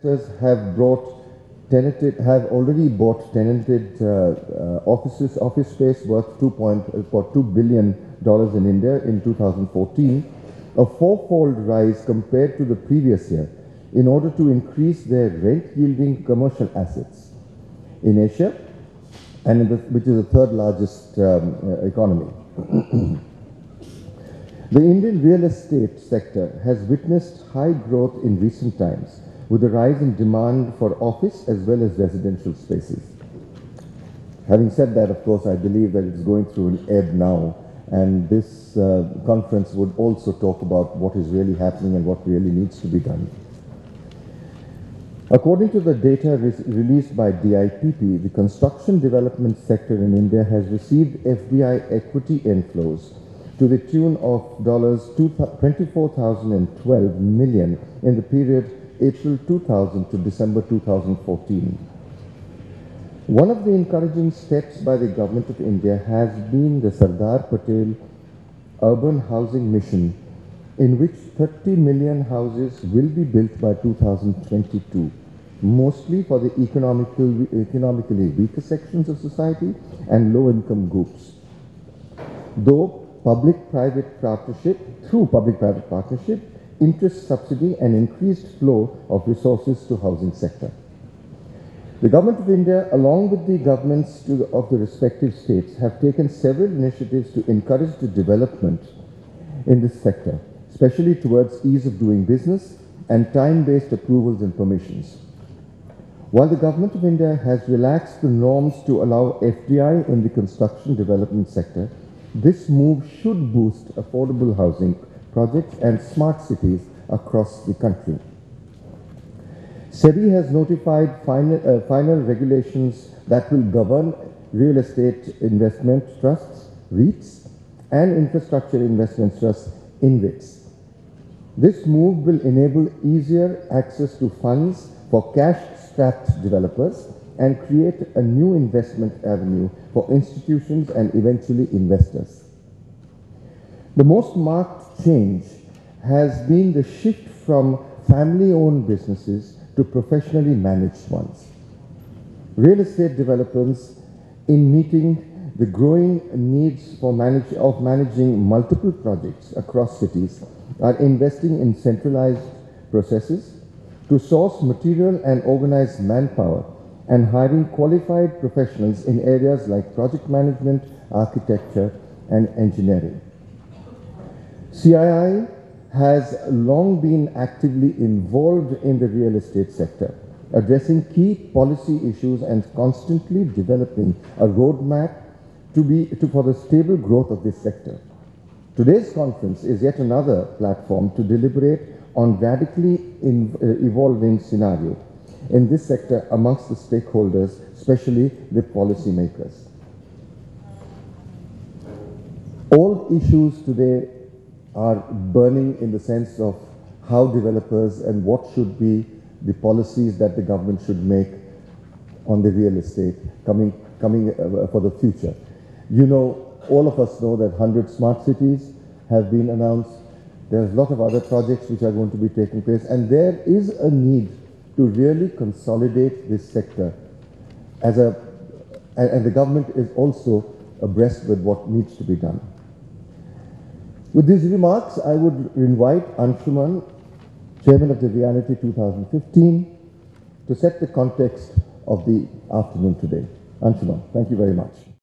have already bought tenanted office space worth $2 billion in India in 2014, a fourfold rise compared to the previous year, in order to increase their rent-yielding commercial assets in Asia, and which is the third largest economy. The Indian real estate sector has witnessed high growth in recent times, with a rise in demand for office as well as residential spaces. Having said that, of course, I believe that it's going through an ebb now, and this conference would also talk about what is really happening and what really needs to be done. According to the data released by DIPP, the construction development sector in India has received FDI equity inflows to the tune of $24,012 million in the period April 2000 to December 2014. One of the encouraging steps by the Government of India has been the Sardar Patel Urban Housing Mission, in which 30 million houses will be built by 2022, mostly for the economically weaker sections of society and low-income groups. Through public-private partnership, interest subsidy and increased flow of resources to housing sector. The Government of India, along with the governments of the respective states, have taken several initiatives to encourage the development in this sector, especially towards ease of doing business and time-based approvals and permissions. While the Government of India has relaxed the norms to allow FDI in the construction development sector, this move should boost affordable housing projects and smart cities across the country. SEBI has notified final regulations that will govern real estate investment trusts, REITs, and infrastructure investment trusts, InvITs. This move will enable easier access to funds for cash-strapped developers and create a new investment avenue for institutions and eventually investors. The most marked change has been the shift from family-owned businesses to professionally managed ones. Real estate developers, in meeting the growing needs of managing multiple projects across cities, are investing in centralized processes to source material and organize manpower, and hiring qualified professionals in areas like project management, architecture, and engineering. CII has long been actively involved in the real estate sector, addressing key policy issues and constantly developing a roadmap for the stable growth of this sector. Today's conference is yet another platform to deliberate on radically evolving scenario in this sector amongst the stakeholders, especially the policymakers. All issues today are burning in the sense of how developers and what should be the policies that the government should make on the real estate coming for the future. You know, all of us know that 100 smart cities have been announced. There's a lot of other projects which are going to be taking place, and there is a need to really consolidate this sector and the government is also abreast with what needs to be done. With these remarks, I would invite Anshuman, Chairman of the Reality 2015, to set the context of the afternoon today. Anshuman, thank you very much.